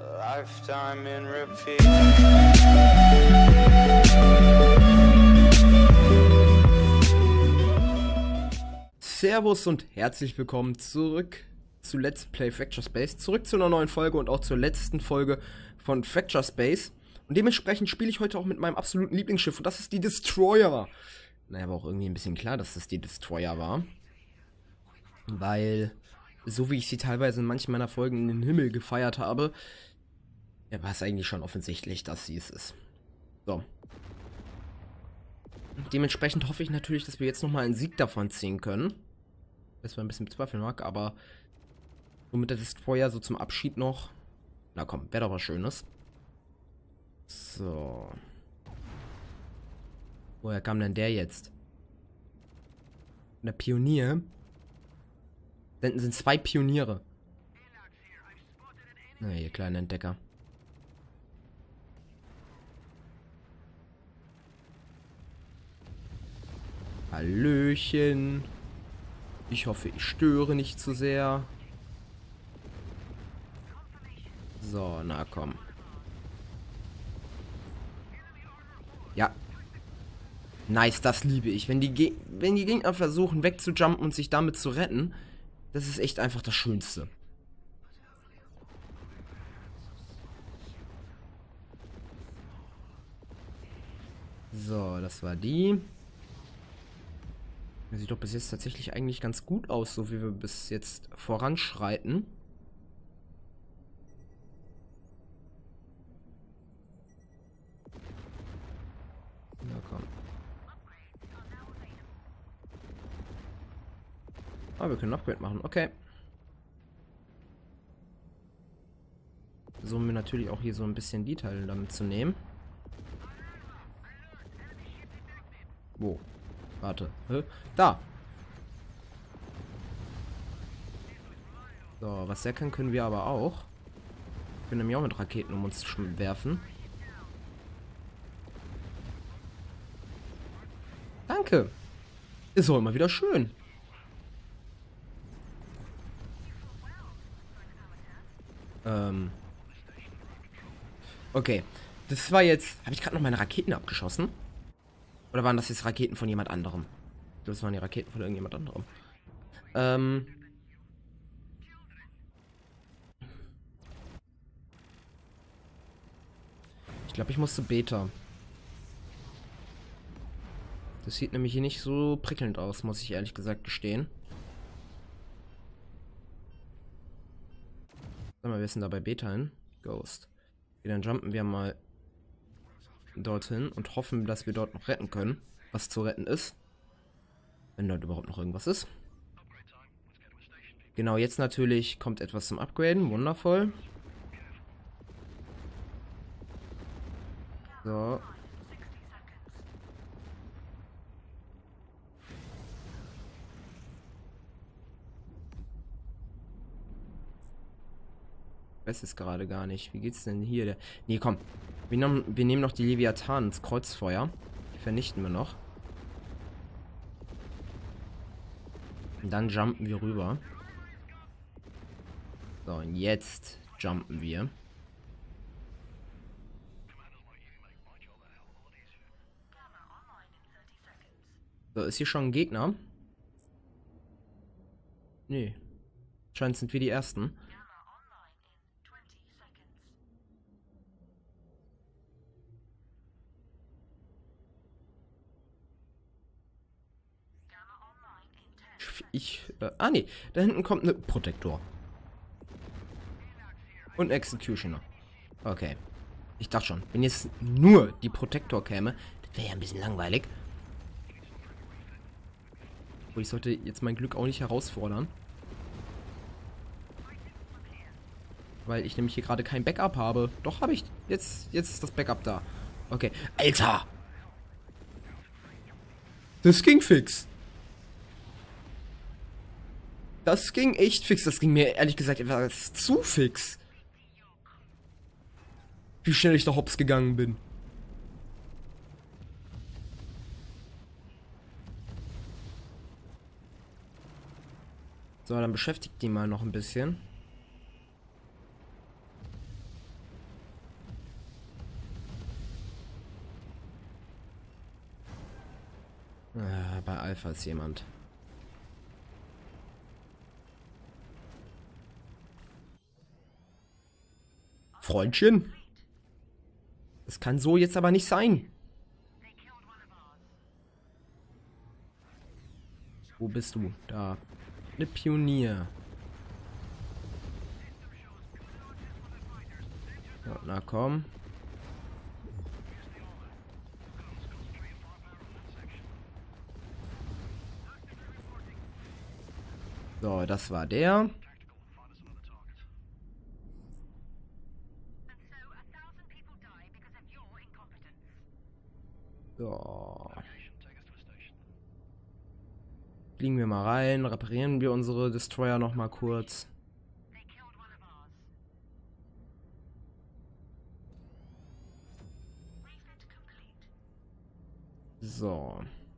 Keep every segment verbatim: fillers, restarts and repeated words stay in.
Lifetime in repeat. Servus und herzlich willkommen zurück zu Let's Play Fracture Space. Zurück zu einer neuen Folge und auch zur letzten Folge von Fracture Space. Und dementsprechend spiele ich heute auch mit meinem absoluten Lieblingsschiff und das ist die Destroyer. Naja, war auch irgendwie ein bisschen klar, dass das die Destroyer war. Weil, so wie ich sie teilweise in manchen meiner Folgen in den Himmel gefeiert habe, ja, war es eigentlich schon offensichtlich, dass sie es ist. So. Dementsprechend hoffe ich natürlich, dass wir jetzt nochmal einen Sieg davon ziehen können. Das war ein bisschen bezweifeln mag, aber so mit der Destroyer so zum Abschied noch. Na komm, wäre doch was Schönes. So. Woher kam denn der jetzt? Der Pionier? Da hinten sind zwei Pioniere. Na, ihr kleinen Entdecker. Hallöchen. Ich hoffe, ich störe nicht zu sehr. So, na komm. Ja. Nice, das liebe ich. Wenn die, Ge wenn die Gegner versuchen wegzujumpen und sich damit zu retten, das ist echt einfach das Schönste. So, das war die. Das sieht doch bis jetzt tatsächlich eigentlich ganz gut aus, so wie wir bis jetzt voranschreiten. Na komm. Ah, wir können ein Upgrade machen, okay. So, um mir natürlich auch hier so ein bisschen Detail damit zu nehmen. Wo? Warte. Hä? Da. So, was der kann, können wir aber auch. Wir können nämlich auch mit Raketen um uns werfen. Danke. Ist auch immer wieder schön. Ähm. Okay. Das war jetzt... Habe ich gerade noch meine Raketen abgeschossen? Oder waren das jetzt Raketen von jemand anderem? Ich glaube, das waren die Raketen von irgendjemand anderem. Ähm. Ich glaube, ich musste Beta. Das sieht nämlich hier nicht so prickelnd aus, muss ich ehrlich gesagt gestehen. Sag mal, wir sind da bei Beta hin. Ghost. Okay, dann jumpen wir mal dorthin und hoffen, dass wir dort noch retten können, was zu retten ist. Wenn dort überhaupt noch irgendwas ist. Genau, jetzt natürlich kommt etwas zum Upgraden. Wundervoll. So. Ich weiß es gerade gar nicht. Wie geht's denn hier? Der nee, komm. Wir nehmen, wir nehmen noch die Leviathan ins Kreuzfeuer. Die vernichten wir noch. Und dann jumpen wir rüber. So, und jetzt jumpen wir. So, ist hier schon ein Gegner? Nee. Scheint sind wir die Ersten. Ich, äh, ah nee, da hinten kommt eine Protektor. Und Executioner. Okay. Ich dachte schon, wenn jetzt nur die Protektor käme, das wäre ja ein bisschen langweilig. Aber ich sollte jetzt mein Glück auch nicht herausfordern. Weil ich nämlich hier gerade kein Backup habe. Doch, habe ich. Jetzt, jetzt ist das Backup da. Okay. Alter! Das ging fix. Das ging echt fix. Das ging mir ehrlich gesagt etwas zu fix. Wie schnell ich da hops gegangen bin. So, dann beschäftigt die mal noch ein bisschen. Ah, bei Alpha ist jemand. Freundchen? Das kann so jetzt aber nicht sein. Wo bist du? Da. Eine Pionier. Ja, na komm. So, das war der. So. Fliegen wir mal rein, reparieren wir unsere Destroyer noch mal kurz. So.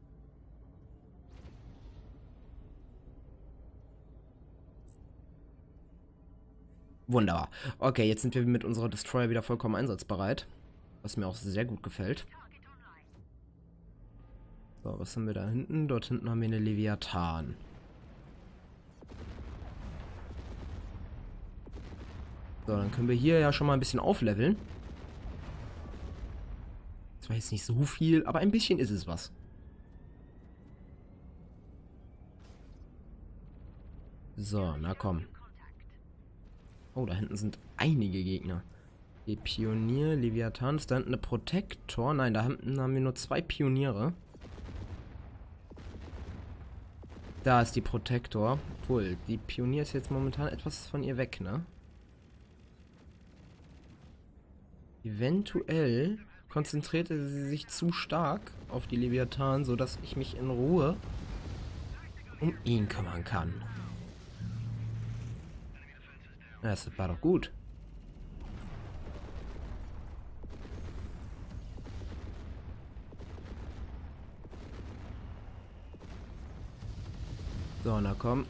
Wunderbar. Okay, jetzt sind wir mit unserer Destroyer wieder vollkommen einsatzbereit. Was mir auch sehr gut gefällt. So, was haben wir da hinten? Dort hinten haben wir eine Leviathan. So, dann können wir hier ja schon mal ein bisschen aufleveln. Das war jetzt nicht so viel, aber ein bisschen ist es was. So, na komm. Oh, da hinten sind einige Gegner. Die Pionier, Leviathan, ist da hinten eine Protektor. Nein, da hinten haben wir nur zwei Pioniere. Da ist die Protektor. Obwohl, die Pionier ist jetzt momentan etwas von ihr weg, ne? Eventuell konzentrierte sie sich zu stark auf die Leviathan, sodass ich mich in Ruhe um ihn kümmern kann. Das war doch gut. So, na komm.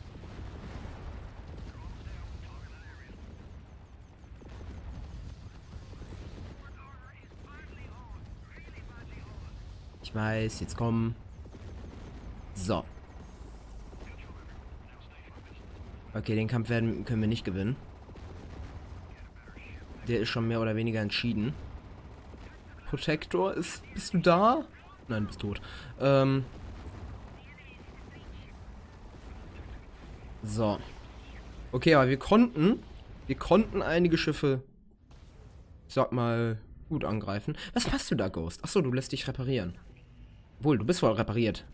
Ich weiß, jetzt kommen. So. Okay, den Kampf werden, können wir nicht gewinnen. Der ist schon mehr oder weniger entschieden. Protektor, ist, bist du da? Nein, bist tot. Ähm. So. Okay, aber wir konnten, wir konnten einige Schiffe, ich sag mal, gut angreifen. Was machst du da, Ghost? Achso, du lässt dich reparieren. Wohl, du bist voll repariert.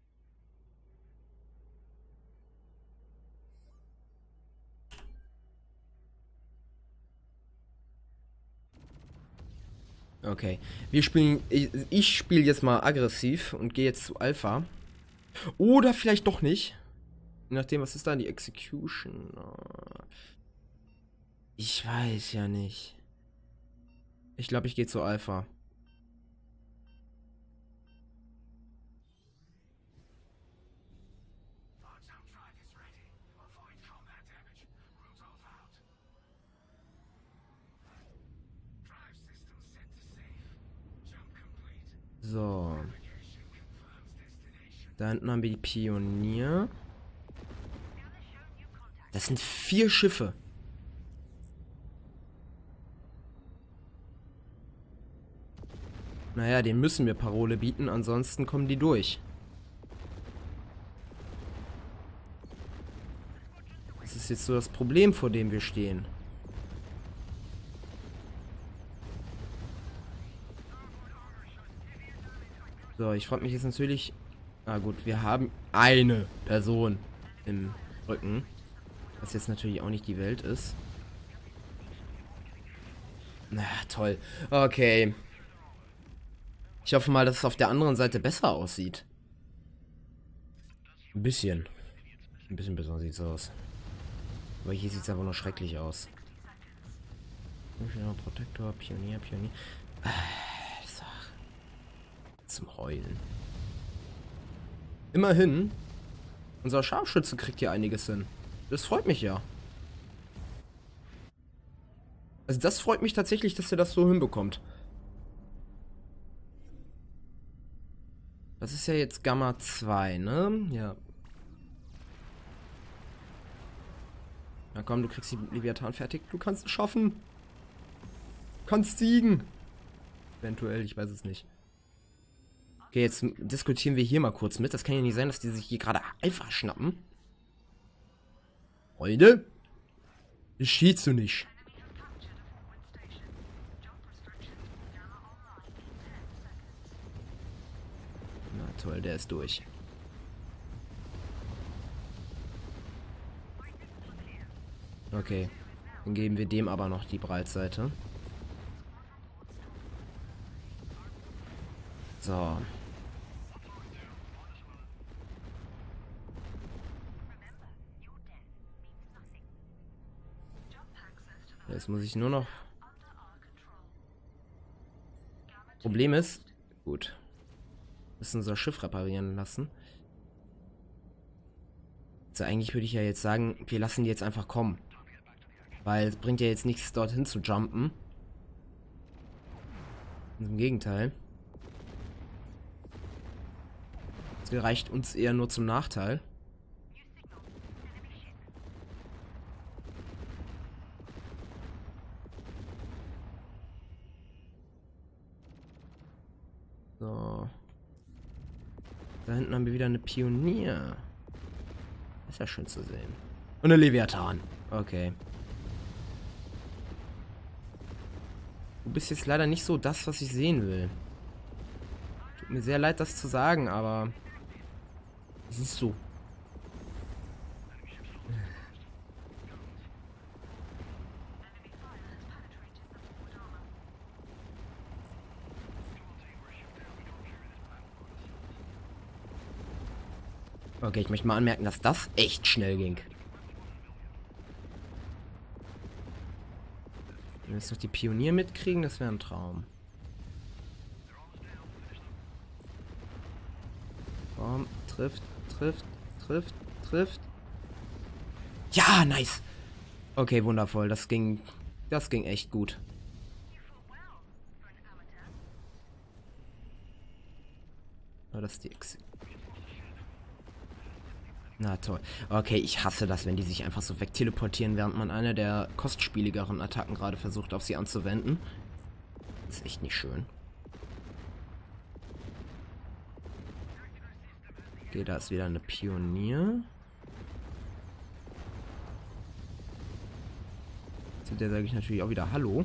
Okay, wir spielen, ich, ich spiele jetzt mal aggressiv und gehe jetzt zu Alpha. Oder vielleicht doch nicht. Je nachdem, was ist da? Die Execution. Ich weiß ja nicht. Ich glaube, ich gehe zu Alpha. So. Da hinten haben wir die Pionier. Das sind vier Schiffe. Naja, den müssen wir Parole bieten, ansonsten kommen die durch. Das ist jetzt so das Problem, vor dem wir stehen. So, ich frage mich jetzt natürlich... Na gut, wir haben eine Person im Rücken. Was jetzt natürlich auch nicht die Welt ist. Na, toll. Okay. Ich hoffe mal, dass es auf der anderen Seite besser aussieht. Ein bisschen. Ein bisschen besser sieht es aus. Aber hier sieht es einfach nur schrecklich aus. Protektor, Pionier, Pionier. Zum Heulen. Immerhin, unser Scharfschütze kriegt hier einiges hin. Das freut mich ja. Also das freut mich tatsächlich, dass er das so hinbekommt. Das ist ja jetzt Gamma zwei, ne? Ja. Na komm, du kriegst die Leviathan fertig. Du kannst es schaffen. Du kannst siegen. Eventuell, ich weiß es nicht. Okay, jetzt diskutieren wir hier mal kurz mit. Das kann ja nicht sein, dass die sich hier gerade einfach schnappen. Freunde? Das schießt du nicht. Na toll, der ist durch. Okay. Dann geben wir dem aber noch die Breitseite. So. Jetzt muss ich nur noch... Problem ist... Gut. Wir müssen unser Schiff reparieren lassen. Also eigentlich würde ich ja jetzt sagen, wir lassen die jetzt einfach kommen. Weil es bringt ja jetzt nichts, dorthin zu jumpen. Im Gegenteil. Das reicht uns eher nur zum Nachteil. So. Da hinten haben wir wieder eine Pionier. Ist ja schön zu sehen. Und eine Leviathan. Okay. Du bist jetzt leider nicht so das, was ich sehen will. Tut mir sehr leid, das zu sagen, aber... Es ist so. Okay, ich möchte mal anmerken, dass das echt schnell ging. Wenn wir jetzt noch die Pionier mitkriegen, das wäre ein Traum. Komm, trifft, trifft, trifft, trifft. Ja, nice. Okay, wundervoll. Das ging, das ging echt gut. Oh, das ist die Ex. Na toll. Okay, ich hasse das, wenn die sich einfach so wegteleportieren, während man eine der kostspieligeren Attacken gerade versucht, auf sie anzuwenden. Das ist echt nicht schön. Okay, da ist wieder eine Pionier. Zu der sage ich natürlich auch wieder Hallo.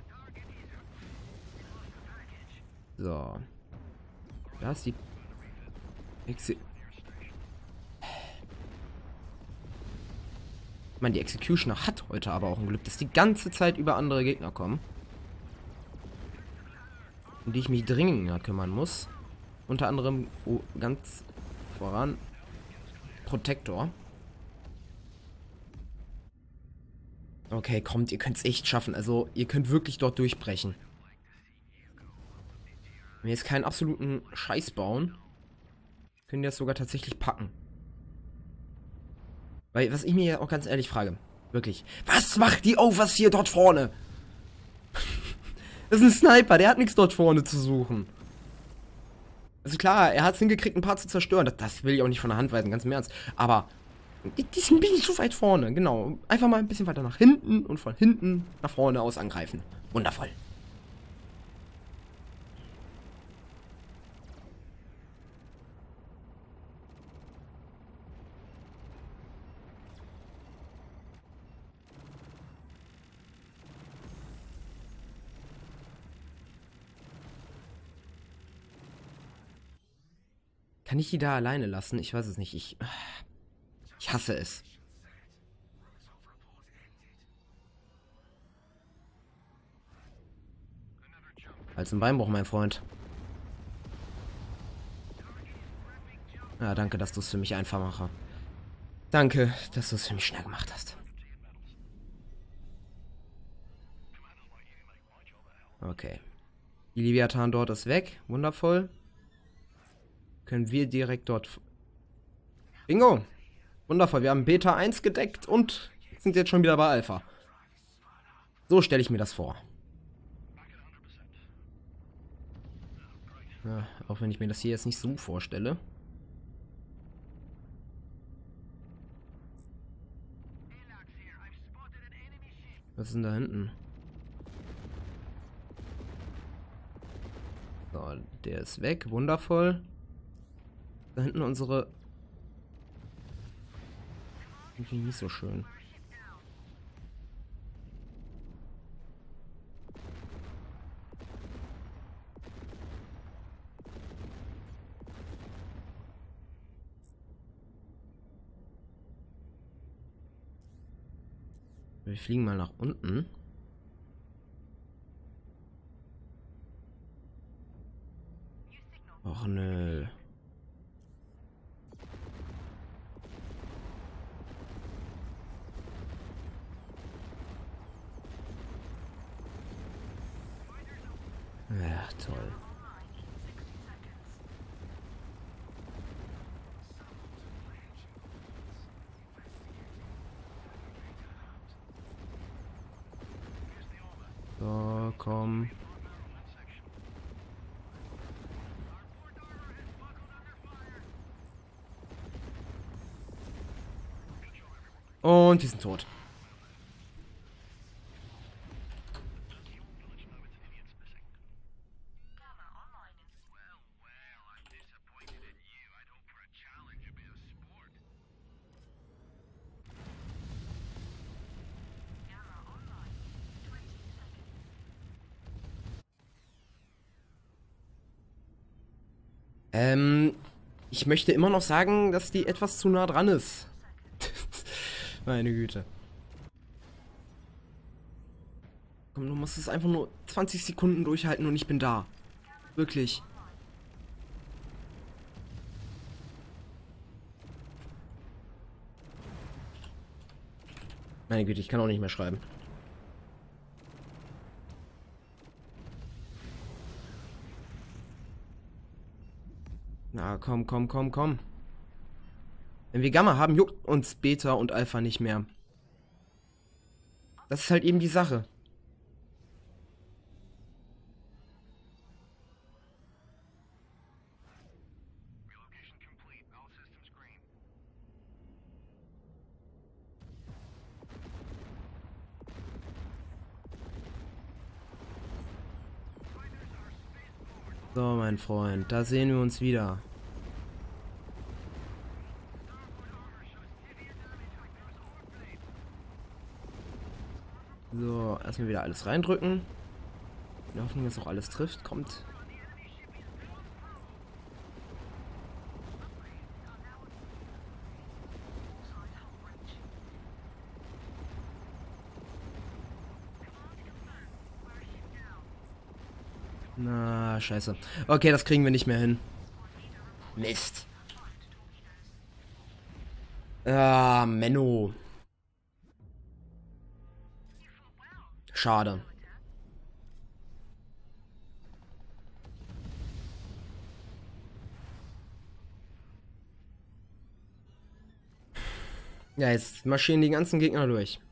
So. Da ist die... Exe Ich meine, die Executioner hat heute aber auch ein Glück, dass die ganze Zeit über andere Gegner kommen. Um die ich mich dringender kümmern muss. Unter anderem, oh, ganz voran, Protektor. Okay, kommt, ihr könnt es echt schaffen. Also, ihr könnt wirklich dort durchbrechen. Wenn wir jetzt keinen absoluten Scheiß bauen, können die das sogar tatsächlich packen. Weil, was ich mir ja auch ganz ehrlich frage, wirklich, was macht die Overs hier dort vorne? Das ist ein Sniper, der hat nichts dort vorne zu suchen. Also klar, er hat es hingekriegt, ein paar zu zerstören. Das, das will ich auch nicht von der Hand weisen, ganz im Ernst. Aber die, die sind ein bisschen zu weit vorne, genau. Einfach mal ein bisschen weiter nach hinten und von hinten nach vorne aus angreifen. Wundervoll. Kann ich die da alleine lassen? Ich weiß es nicht. Ich, ich hasse es. Als ein Beinbruch, mein Freund. Ja, danke, dass du es für mich einfach machst. Danke, dass du es für mich schnell gemacht hast. Okay. Die Leviathan dort ist weg. Wundervoll. Können wir direkt dort... Bingo! Wundervoll, wir haben Beta eins gedeckt und sind jetzt schon wieder bei Alpha. So stelle ich mir das vor. Ja, auch wenn ich mir das hier jetzt nicht so vorstelle. Was ist denn da hinten? So, der ist weg. Wundervoll. Da hinten unsere... Irgendwie nicht so schön. Wir fliegen mal nach unten. Och nö. Ja, toll. So, komm. Und die sind tot. Ähm, ich möchte immer noch sagen, dass die etwas zu nah dran ist. Meine Güte. Komm, du musst es einfach nur zwanzig Sekunden durchhalten und ich bin da. Wirklich. Meine Güte, ich kann auch nicht mehr schreiben. Na, komm, komm, komm, komm. Wenn wir Gamma haben, juckt uns Beta und Alpha nicht mehr. Das ist halt eben die Sache. So, mein Freund, da sehen wir uns wieder. So, erstmal wieder alles reindrücken. In der Hoffnung, dass auch alles trifft. Kommt. Na, scheiße. Okay, das kriegen wir nicht mehr hin. Mist. Ah, Menno. Schade. Ja, jetzt marschieren die ganzen Gegner durch.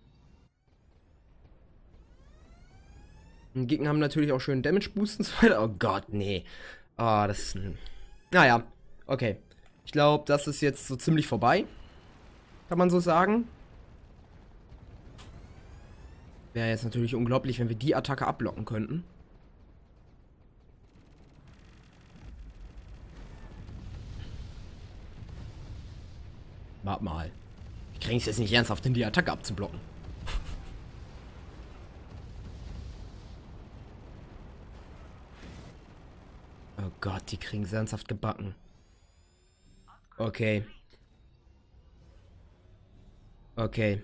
Die Gegner haben natürlich auch schön Damage Boost und so weiter. Oh Gott, nee. Ah, das ist ein... Naja, okay. Ich glaube, das ist jetzt so ziemlich vorbei. Kann man so sagen. Wäre jetzt natürlich unglaublich, wenn wir die Attacke abblocken könnten. Warte mal. Wir kriegen es jetzt nicht ernsthaft hin, die Attacke abzublocken. Oh Gott, die kriegen es ernsthaft gebacken. Okay. Okay.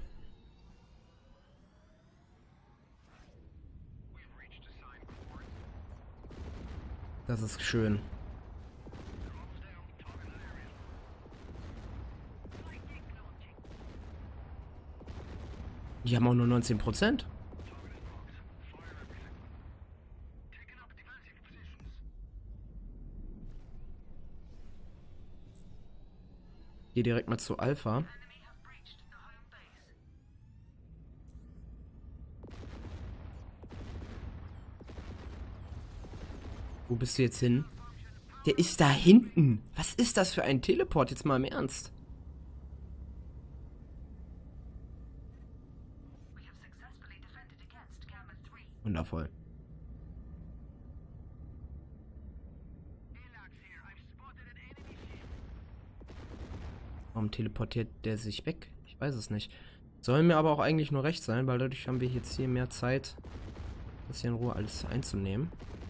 Das ist schön. Die haben auch nur neunzehn Prozent. Hier direkt mal zu Alpha. Wo bist du jetzt hin? Der ist da hinten. Was ist das für ein Teleport? Jetzt mal im Ernst. Wundervoll. Warum teleportiert der sich weg? Ich weiß es nicht. Soll mir aber auch eigentlich nur recht sein, weil dadurch haben wir jetzt hier mehr Zeit, das hier in Ruhe alles einzunehmen.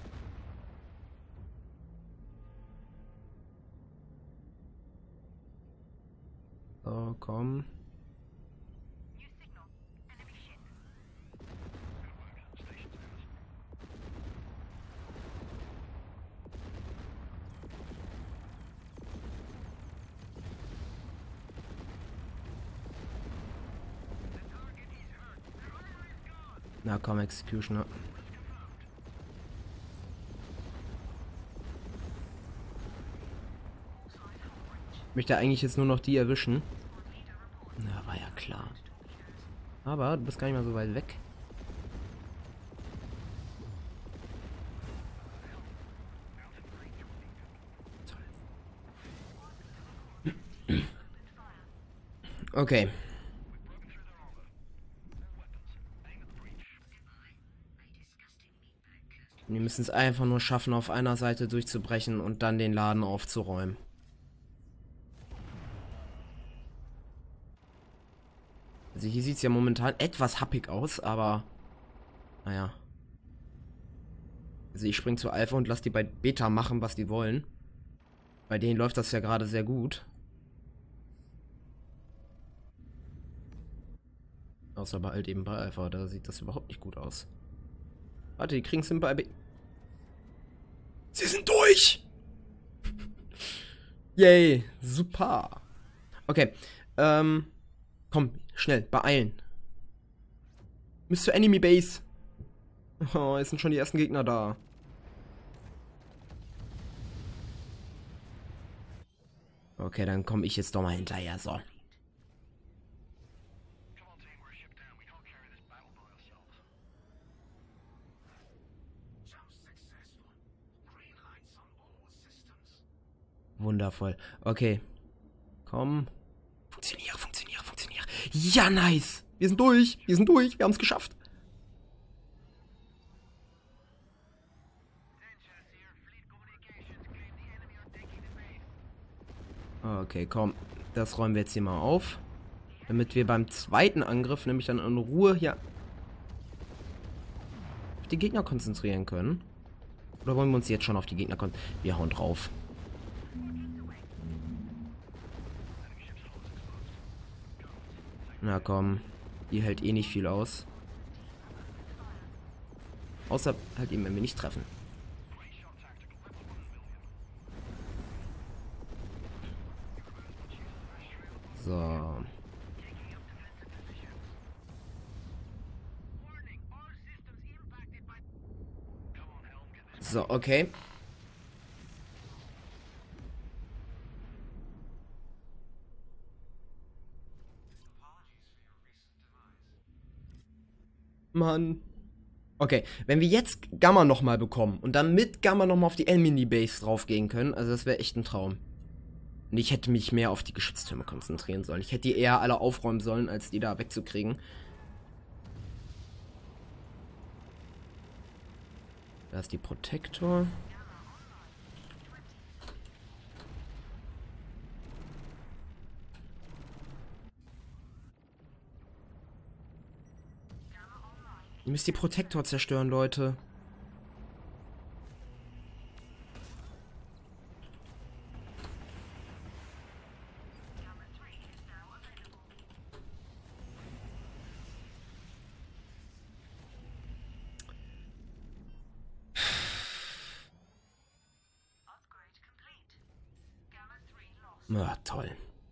So, komm. Na komm, Executioner. Ich möchte eigentlich jetzt nur noch die erwischen. Na, war ja klar. Aber du bist gar nicht mal so weit weg. Toll. Okay. Wir müssen es einfach nur schaffen, auf einer Seite durchzubrechen und dann den Laden aufzuräumen. Also hier sieht es ja momentan etwas happig aus, aber naja. Also ich spring zu Alpha und lass die bei Beta machen, was die wollen. Bei denen läuft das ja gerade sehr gut. Außer bei halt eben bei Alpha, da sieht das überhaupt nicht gut aus. Warte, die kriegen es bei B. Sie sind durch! Yay, super. Okay, ähm, komm, schnell, beeilen. Bis zur Enemy Base. Oh, jetzt sind schon die ersten Gegner da. Okay, dann komme ich jetzt doch mal hinterher, so. Wundervoll. Okay. Komm. Funktioniere, funktioniere, funktioniere. Ja, nice. Wir sind durch. Wir sind durch. Wir haben es geschafft. Okay, komm. Das räumen wir jetzt hier mal auf. Damit wir beim zweiten Angriff nämlich dann in Ruhe hier auf die Gegner konzentrieren können. Oder wollen wir uns jetzt schon auf die Gegner konzentrieren? Wir hauen drauf. Na komm, die hält eh nicht viel aus. Außer halt eben, wenn wir nicht treffen. So. So, okay. Mann. Okay, wenn wir jetzt Gamma nochmal bekommen und dann mit Gamma nochmal auf die Enemy-Base draufgehen können, also das wäre echt ein Traum. Und ich hätte mich mehr auf die Geschütztürme konzentrieren sollen. Ich hätte die eher alle aufräumen sollen, als die da wegzukriegen. Da ist die Protektor. Ihr müsst die Protektor zerstören, Leute. Ah, toll.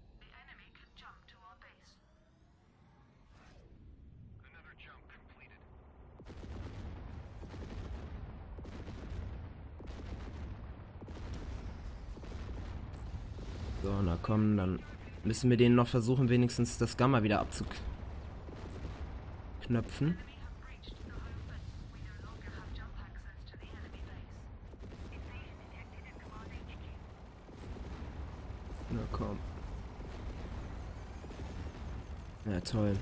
So, na komm, dann müssen wir denen noch versuchen, wenigstens das Gamma wieder abzuknöpfen. Na komm. Ja, toll.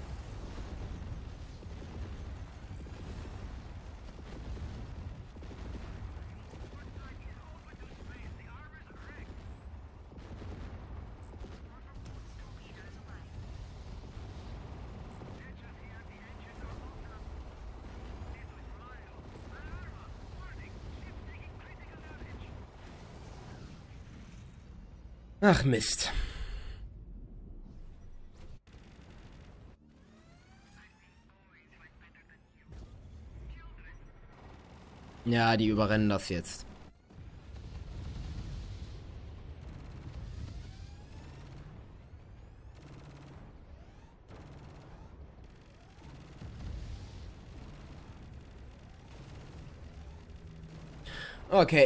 Ach Mist. Ja, die überrennen das jetzt. Okay.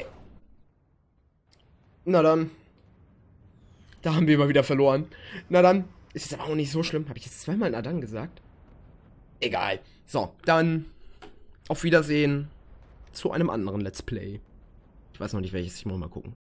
Na dann. Da haben wir mal wieder verloren. Na dann. Ist es aber auch nicht so schlimm. Habe ich jetzt zweimal Nadan gesagt? Egal. So, dann auf Wiedersehen zu einem anderen Let's Play. Ich weiß noch nicht welches, ich muss mal gucken.